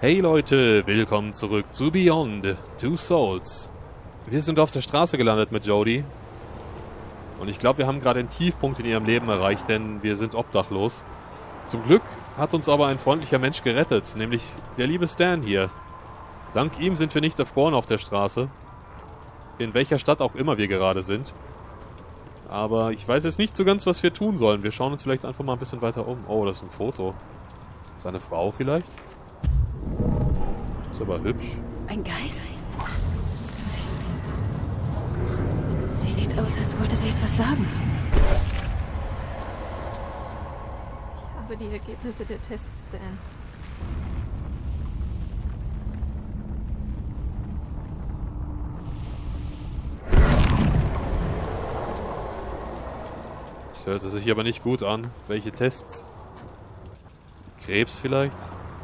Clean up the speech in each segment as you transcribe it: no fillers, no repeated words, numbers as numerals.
Hey Leute, willkommen zurück zu Beyond Two Souls. Wir sind auf der Straße gelandet mit Jodie. Und ich glaube, wir haben gerade einen Tiefpunkt in ihrem Leben erreicht, denn wir sind obdachlos. Zum Glück hat uns aber ein freundlicher Mensch gerettet, nämlich der liebe Stan hier. Dank ihm sind wir nicht erfroren auf der Straße. In welcher Stadt auch immer wir gerade sind. Aber ich weiß jetzt nicht so ganz, was wir tun sollen. Wir schauen uns vielleicht einfach mal ein bisschen weiter um. Oh, das ist ein Foto. Seine Frau vielleicht? Ist aber hübsch. Ein Geist? Sie sieht aus, als wollte sie etwas sagen. Ich habe die Ergebnisse der Tests, Dan. Das hörte sich aber nicht gut an. Welche Tests? Krebs vielleicht?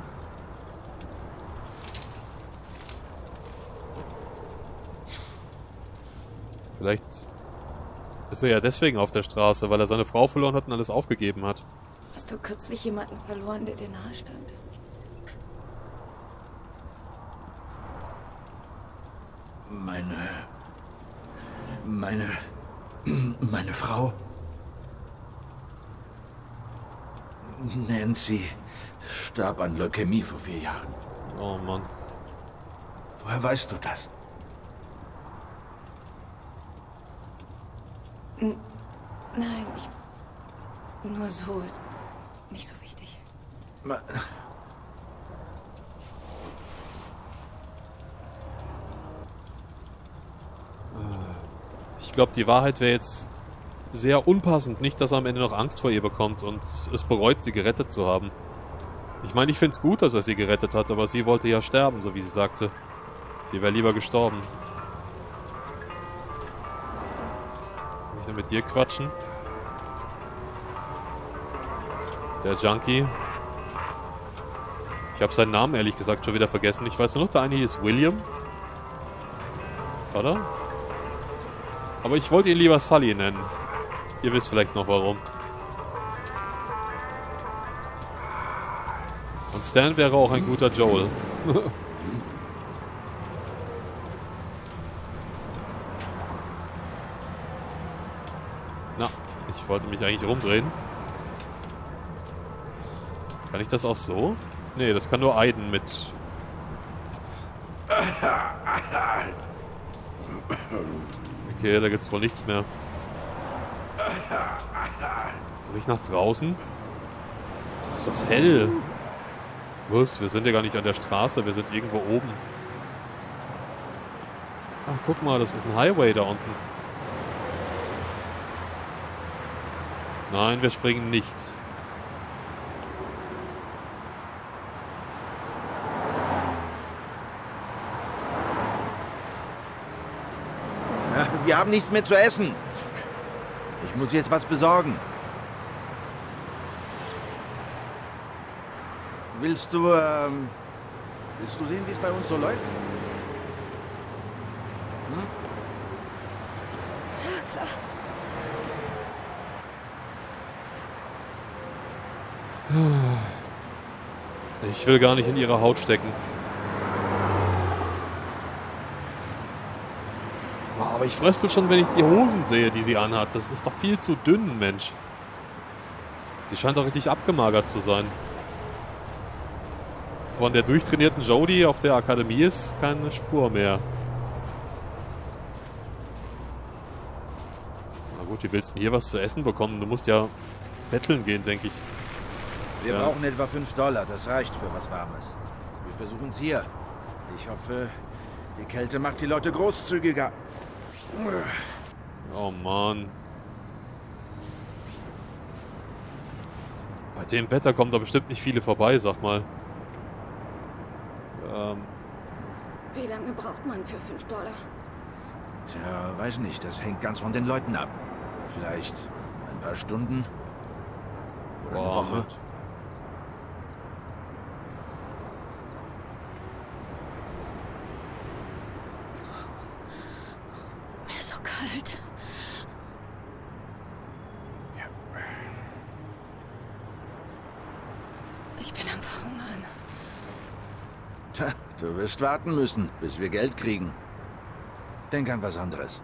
Vielleicht ist er ja deswegen auf der Straße, weil er seine Frau verloren hat und alles aufgegeben hat. Hast du kürzlich jemanden verloren, der dir nahe stand? Meine Frau? Nancy starb an Leukämie vor 4 Jahren. Oh Mann. Woher weißt du das? Nein, nur so ist nicht so wichtig. Ich glaube, die Wahrheit wäre jetzt sehr unpassend. Nicht, dass er am Ende noch Angst vor ihr bekommt und es bereut, sie gerettet zu haben. Ich meine, ich finde es gut, dass er sie gerettet hat, aber sie wollte ja sterben, so wie sie sagte. Sie wäre lieber gestorben. Kann ich denn mit dir quatschen? Der Junkie. Ich habe seinen Namen ehrlich gesagt schon wieder vergessen. Ich weiß nur noch, der eine hier ist William. Oder? Aber ich wollte ihn lieber Sully nennen. Ihr wisst vielleicht noch warum. Und Stan wäre auch ein guter Joel. Na, ich wollte mich eigentlich rumdrehen. Kann ich das auch so? Nee, das kann nur Aiden mit... Okay, da gibt's wohl nichts mehr. Soll ich nach draußen? Oh, ist das hell? Was? Wir sind ja gar nicht an der Straße, wir sind irgendwo oben. Ach, guck mal, das ist ein Highway da unten. Nein, wir springen nicht. Wir haben nichts mehr zu essen. Ich muss jetzt was besorgen. Willst du sehen, wie es bei uns so läuft? Hm? Ja, klar. Ich will gar nicht in ihre Haut stecken. Aber ich fröstel schon, wenn ich die Hosen sehe, die sie anhat. Das ist doch viel zu dünn, Mensch. Sie scheint doch richtig abgemagert zu sein. Von der durchtrainierten Jodie auf der Akademie ist keine Spur mehr. Na gut, wie willst du denn hier was zu essen bekommen? Du musst ja betteln gehen, denke ich. Wir brauchen etwa $5. Das reicht für was Warmes. Wir versuchen es hier. Ich hoffe, die Kälte macht die Leute großzügiger. Oh Mann. Bei dem Wetter kommen da bestimmt nicht viele vorbei, sag mal. Wie lange braucht man für $5? Tja, weiß nicht. Das hängt ganz von den Leuten ab. Vielleicht ein paar Stunden. Oder eine Woche. Mann. Mir ist so kalt. Ich bin am Verhungern. Tja, du wirst warten müssen, bis wir Geld kriegen. Denk an was anderes.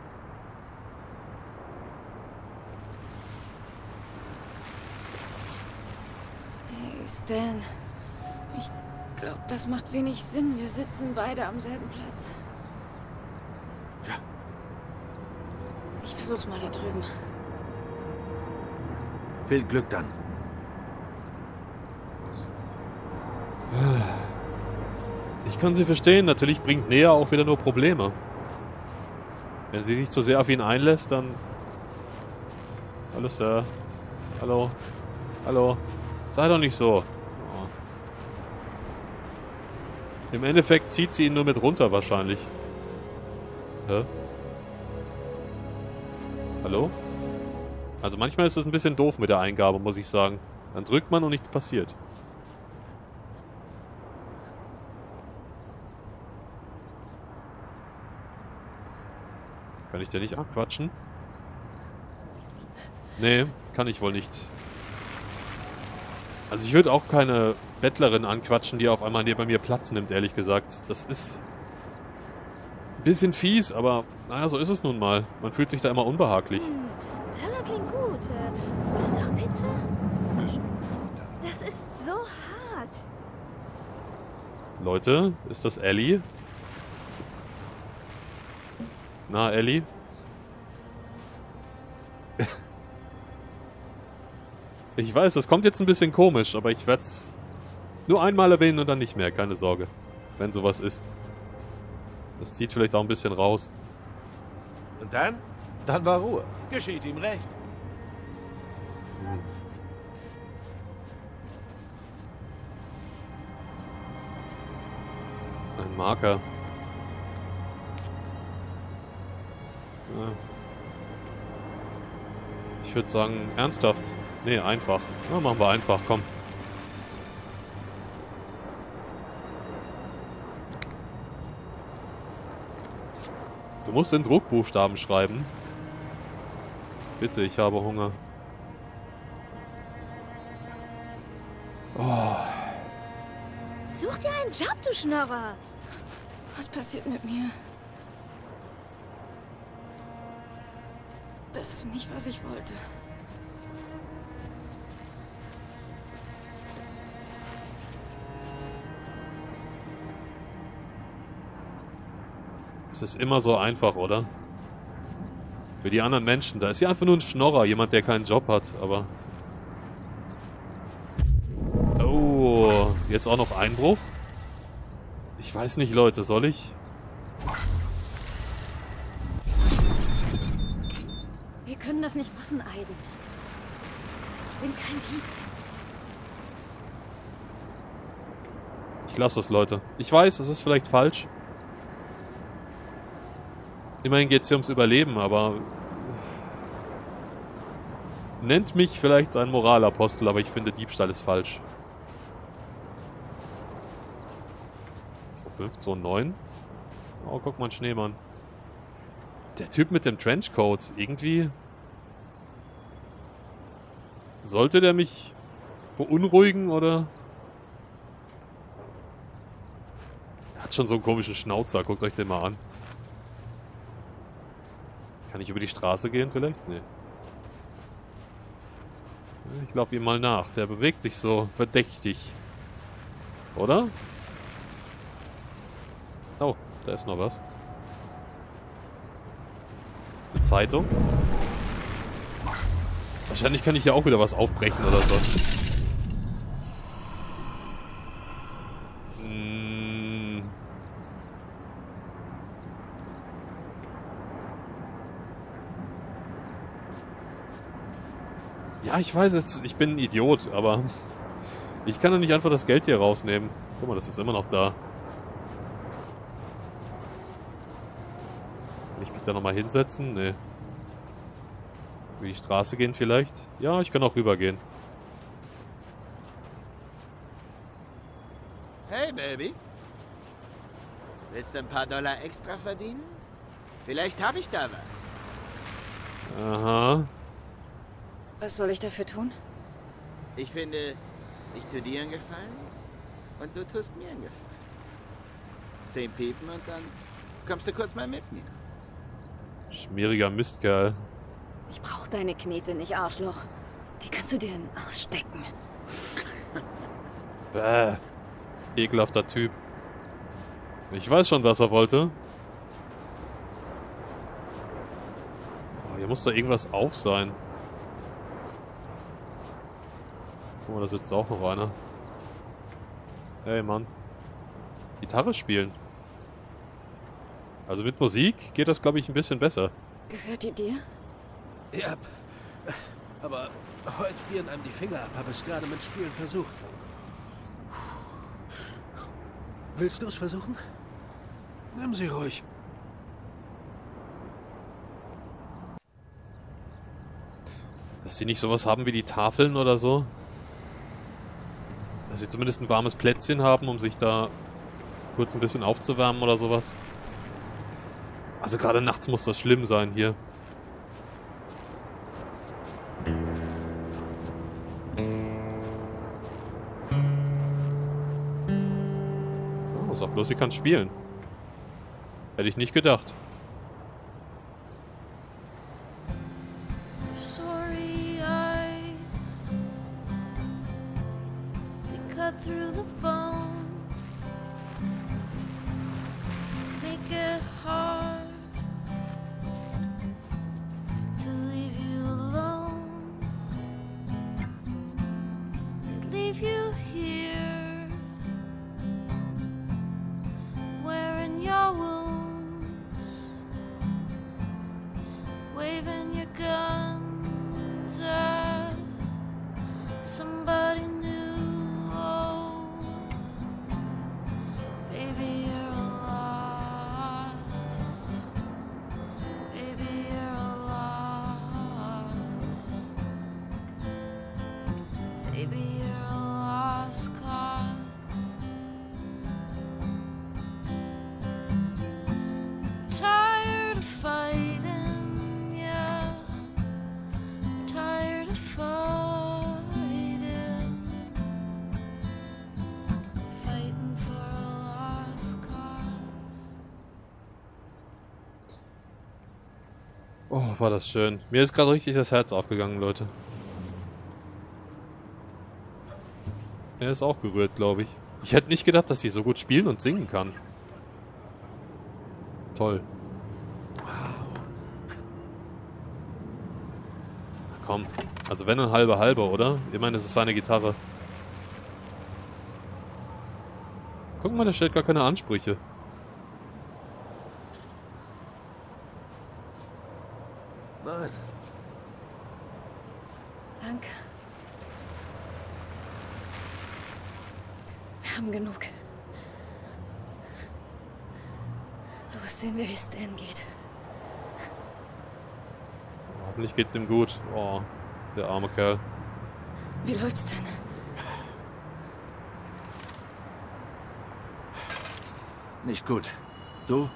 Hey, Stan. Ich glaube, das macht wenig Sinn. Wir sitzen beide am selben Platz. Ja. Ich versuch's mal da drüben. Viel Glück dann. Ich kann sie verstehen. Natürlich bringt Nähe auch wieder nur Probleme. Wenn sie sich zu sehr auf ihn einlässt, dann... Hallo, Sir. Hallo. Hallo. Sei doch nicht so. Oh. Im Endeffekt zieht sie ihn nur mit runter wahrscheinlich. Hä? Hallo? Also manchmal ist es ein bisschen doof mit der Eingabe, muss ich sagen. Dann drückt man und nichts passiert. Kann ich den nicht abquatschen? Nee, kann ich wohl nicht. Also ich würde auch keine Bettlerin anquatschen, die auf einmal neben mir Platz nimmt, ehrlich gesagt. Das ist ein bisschen fies, aber naja, so ist es nun mal. Man fühlt sich da immer unbehaglich. Burger klingt gut. Oder doch Pizza? Das ist so hart. Leute, ist das Ellie? Na, Ellie? Ich weiß, das kommt jetzt ein bisschen komisch, aber ich werde es nur einmal erwähnen und dann nicht mehr, keine Sorge. Wenn sowas ist. Das zieht vielleicht auch ein bisschen raus. Und dann? Dann war Ruhe. Geschieht ihm recht. Ein Marker. Ja. Ich würde sagen, ernsthaft. Nee, einfach. Na, machen wir einfach, komm. Du musst in Druckbuchstaben schreiben. Bitte, ich habe Hunger. Oh. Such dir einen Job, du Schnorrer. Was passiert mit mir? Das ist nicht, was ich wollte. Es ist immer so einfach, oder? Für die anderen Menschen. Da ist ja einfach nur ein Schnorrer, jemand, der keinen Job hat, aber... Oh, jetzt auch noch Einbruch? Ich weiß nicht, Leute, soll ich? Wir können das nicht machen, Aiden. Ich bin kein Dieb. Ich lasse es, Leute. Ich weiß, es ist vielleicht falsch. Immerhin geht es hier ums Überleben, aber... Nennt mich vielleicht ein Moralapostel, aber ich finde, Diebstahl ist falsch. 2,5, 2,9. Oh, guck mal, ein Schneemann. Der Typ mit dem Trenchcoat, irgendwie... Sollte der mich beunruhigen, oder? Er hat schon so einen komischen Schnauzer, guckt euch den mal an. Kann ich über die Straße gehen vielleicht? Nee. Ich laufe ihm mal nach. Der bewegt sich so verdächtig. Oder? Oh, da ist noch was. Eine Zeitung. Wahrscheinlich kann ich ja auch wieder was aufbrechen oder so. Ja, ich weiß es, ich bin ein Idiot, aber ich kann doch nicht einfach das Geld hier rausnehmen. Guck mal, das ist immer noch da. Kann ich mich da nochmal hinsetzen? Nee. Über die Straße gehen vielleicht? Ja, ich kann auch rübergehen. Hey, Baby. Willst du ein paar Dollar extra verdienen? Vielleicht habe ich da was. Aha. Was soll ich dafür tun? Ich finde, ich tue dir einen Gefallen und du tust mir einen Gefallen. 10 Piepen und dann kommst du kurz mal mit mir. Schmieriger Mistkerl. Ich brauch deine Knete nicht, Arschloch. Die kannst du dir in den Arsch stecken. Bäh. Ekelhafter Typ. Ich weiß schon, was er wollte. Oh, hier muss doch irgendwas auf sein. Guck mal, da sitzt auch noch einer. Hey, Mann. Gitarre spielen. Also mit Musik geht das, glaube ich, ein bisschen besser. Gehört die dir? Ja, aber heute frieren einem die Finger ab, habe es gerade mit Spielen versucht. Willst du es versuchen? Nimm sie ruhig. Dass die nicht sowas haben wie die Tafeln oder so. Dass sie zumindest ein warmes Plätzchen haben, um sich da kurz ein bisschen aufzuwärmen oder sowas. Also gerade nachts muss das schlimm sein hier. Oh, sag bloß, sie kann spielen. Hätte ich nicht gedacht. Sorry eyes, they cut through the bone, make it hard to leave you alone. They leave you here, wearing your wounds, waving your guns at somebody new. Oh, baby, you're lost. Baby, you're lost. Baby, you're a lost cause. Tired of fighting, yeah. Tired of fighting. Fighting for a lost cause. Oh, war das schön. Mir ist gerade richtig das Herz aufgegangen, Leute. Er ist auch gerührt, glaube ich. Ich hätte nicht gedacht, dass sie so gut spielen und singen kann. Toll. Komm. Also wenn ein halber, oder? Immerhin ist es seine Gitarre. Guck mal, der stellt gar keine Ansprüche. Nein. Danke. Wir haben genug. Los, sehen wir, wie Stan geht. Hoffentlich geht's ihm gut. Oh, der arme Kerl. Wie läuft's denn? Nicht gut. Du?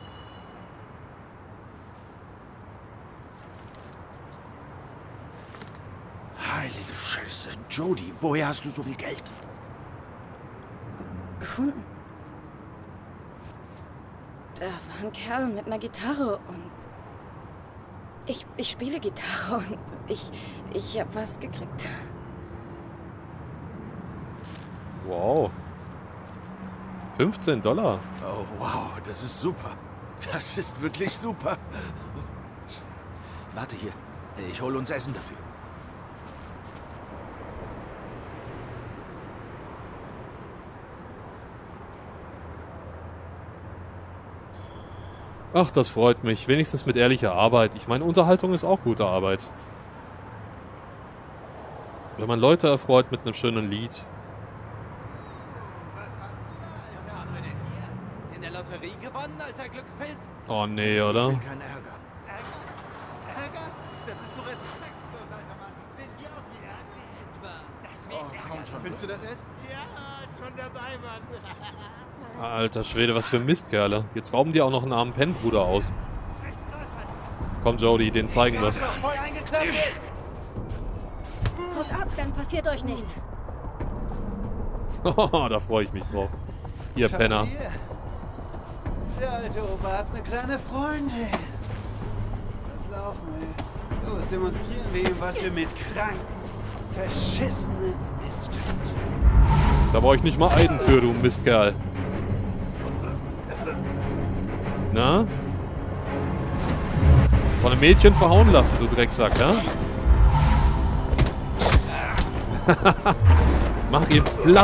Heilige Scheiße. Jody, woher hast du so viel Geld? Gefunden. Da war ein Kerl mit einer Gitarre und ich spiele Gitarre und ich hab was gekriegt. Wow. $15. Oh, wow, das ist super. Das ist wirklich super. Warte hier. Ich hole uns Essen dafür. Ach, das freut mich. Wenigstens mit ehrlicher Arbeit. Ich meine, Unterhaltung ist auch gute Arbeit. Wenn man Leute erfreut mit einem schönen Lied. Was haben wir denn hier? In der Lotterie gewonnen, alter Glückspilz? Oh nee, oder? Kein Ärger. Ärger? Das ist so respektlos, alter Mann. Sehen wir aus wie Ärger? Das wäre Komm schon. Willst du das, Ed? Ja, schon dabei, Mann. Alter Schwede, was für Mistkerle. Jetzt rauben die auch noch einen armen Pennbruder aus. Komm, Jody, den zeigen wir's. Voll eingeklemmt ist! Guckt ab, dann passiert euch nichts. Da freue ich mich drauf. Ihr Penner. Der alte Opa hat eine kleine Freundin. Lass laufen, ey. Los, demonstrieren wir ihm, was wir mit kranken, verschissenen Miststück. Da brauche ich nicht mal Eiden für, du Mistkerl. Na? Von einem Mädchen verhauen lassen, du Drecksack, ja? Mach ihn platt.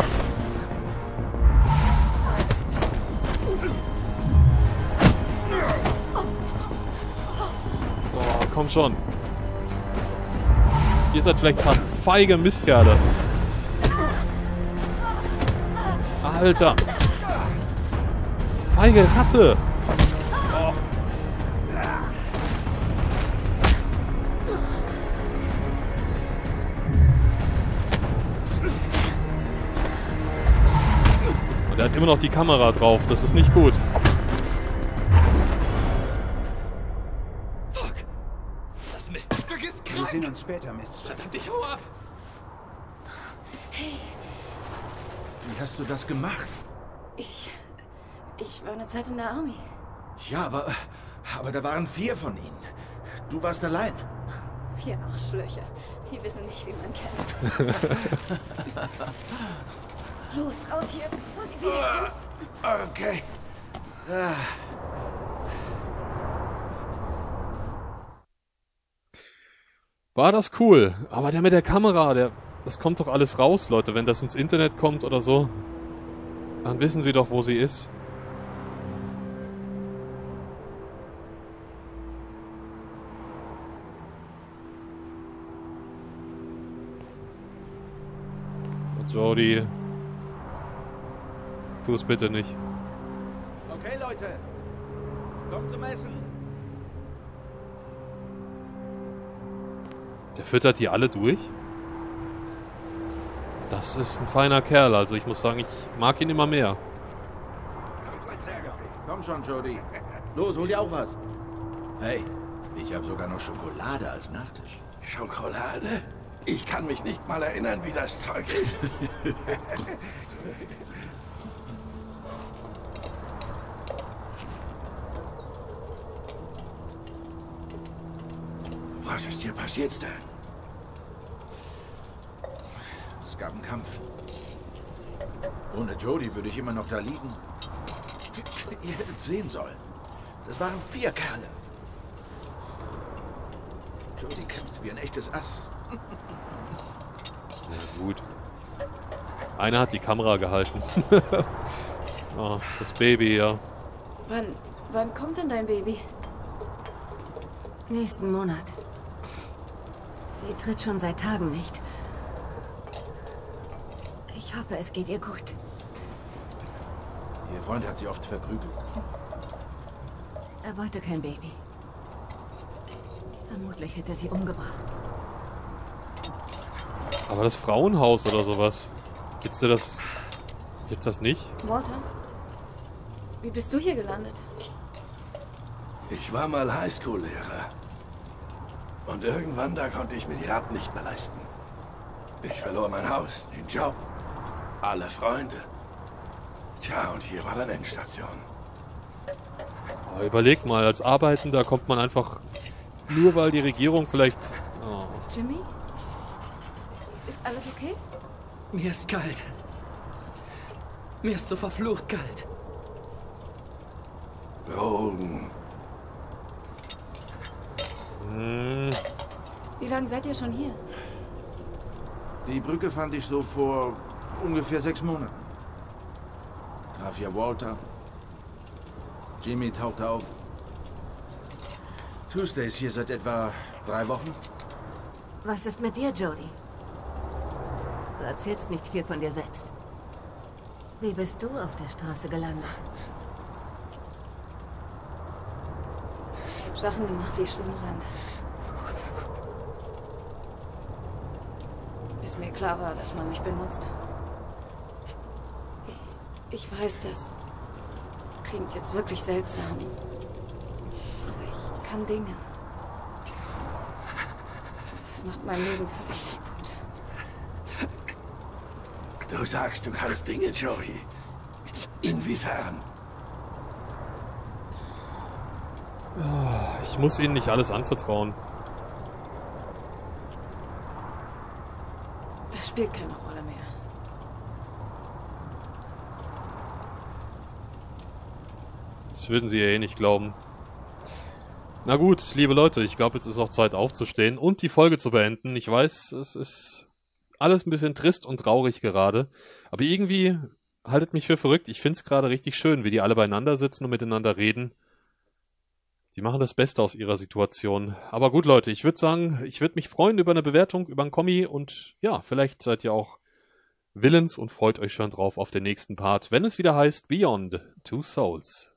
Boah, komm schon. Ihr seid vielleicht ein paar feige Mistkerle. Alter. Feige Ratte. Und er hat immer noch die Kamera drauf. Das ist nicht gut. Fuck. Das Miststück ist krank. Wir sehen uns später, Miststück. Verdammt, ich hau ab. Hey, Wie hast du das gemacht? ich war eine Zeit in der Army. Ja, aber da waren 4 von ihnen. Du warst allein. 4 Arschlöcher. Die wissen nicht, wie man kämpft. Los, raus hier. Wo sie wieder hin? Okay. War das cool. Aber der mit der Kamera, das kommt doch alles raus, Leute. Wenn das ins Internet kommt oder so, dann wissen sie doch, wo sie ist. Und Jodie, tu es bitte nicht. Okay, Leute. Kommt zum Essen. Der füttert die alle durch? Das ist ein feiner Kerl, also ich muss sagen, ich mag ihn immer mehr. Komm schon, Jodie. Los, hol dir auch was. Hey, ich habe sogar noch Schokolade als Nachtisch. Schokolade? Ich kann mich nicht mal erinnern, wie das Zeug ist. Was ist hier passiert, Stan? Es gab einen Kampf. Ohne Jodie würde ich immer noch da liegen. Ihr hättet sehen sollen. Das waren 4 Kerle. Jodie kämpft wie ein echtes Ass. Ja, gut. Einer hat die Kamera gehalten. Oh, das Baby, ja. Wann kommt denn dein Baby? Nächsten Monat. Sie tritt schon seit Tagen nicht. Ich hoffe, es geht ihr gut. Ihr Freund hat sie oft verprügelt. Er wollte kein Baby. Vermutlich hätte er sie umgebracht. Aber das Frauenhaus oder sowas. Gibt's das nicht? Walter? Wie bist du hier gelandet? Ich war mal Highschool-Lehrer. Und irgendwann, da konnte ich mir die Raten nicht mehr leisten. Ich verlor mein Haus, den Job, alle Freunde. Tja, und hier war dann Endstation. Aber überleg mal, als Arbeitender kommt man einfach, nur weil die Regierung vielleicht... Oh. Jimmy? Ist alles okay? Mir ist kalt. Mir ist so verflucht kalt. Drogen. Wie lange seid ihr schon hier? Die Brücke fand ich so vor ungefähr 6 Monaten. Traf hier Walter. Jimmy tauchte auf. Tuesday ist hier seit etwa 3 Wochen. Was ist mit dir, Jodie? Du erzählst nicht viel von dir selbst. Wie bist du auf der Straße gelandet? Ich habe Sachen gemacht, die schlimm sind. Bis mir klar war, dass man mich benutzt. Ich weiß, das klingt jetzt wirklich seltsam. Aber ich kann Dinge. Das macht mein Leben völlig kaputt. Du sagst, du kannst Dinge, Joey. Inwiefern? Ich muss ihnen nicht alles anvertrauen. Das spielt keine Rolle mehr. Das würden sie ja eh nicht glauben. Na gut, liebe Leute, ich glaube, jetzt ist auch Zeit aufzustehen und die Folge zu beenden. Ich weiß, es ist alles ein bisschen trist und traurig gerade, aber irgendwie haltet mich für verrückt. Ich finde es gerade richtig schön, wie die alle beieinander sitzen und miteinander reden. Die machen das Beste aus ihrer Situation. Aber gut, Leute, ich würde sagen, ich würde mich freuen über eine Bewertung, über ein Kommi und ja, vielleicht seid ihr auch willens und freut euch schon drauf auf den nächsten Part, wenn es wieder heißt Beyond Two Souls.